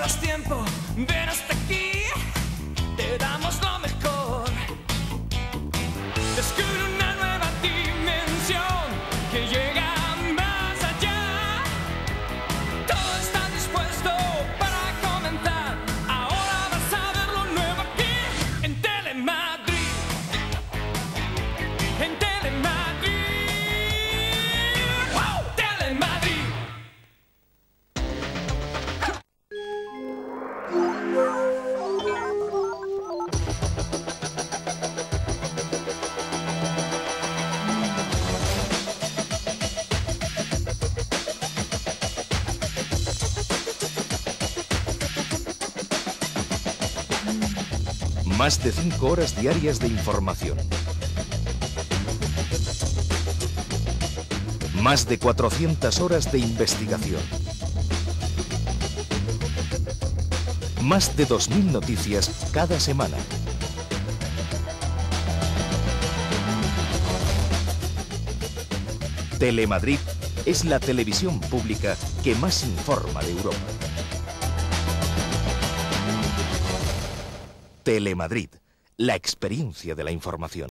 pierdas tiempo, ven hasta aquí, te damos lo mejor. Descubre una nueva dimensión que llega más allá. Todo está dispuesto para comenzar. Ahora vas a ver lo nuevo aquí en Telemadrid. En Telemadrid. ¡Wow! Telemadrid. Más de 5 horas diarias de información. Más de 400 horas de investigación. Más de 2000 noticias cada semana. Telemadrid es la televisión pública que más informa de Europa. Telemadrid, la experiencia de la información.